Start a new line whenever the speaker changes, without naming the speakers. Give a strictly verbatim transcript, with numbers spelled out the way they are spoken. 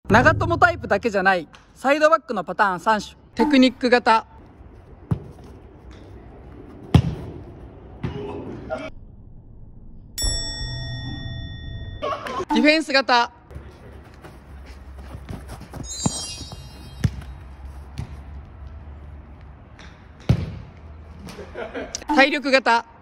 長友タイプだけじゃないサイドバックのパターンさん種。テクニック型、ディフェンス型、体力型。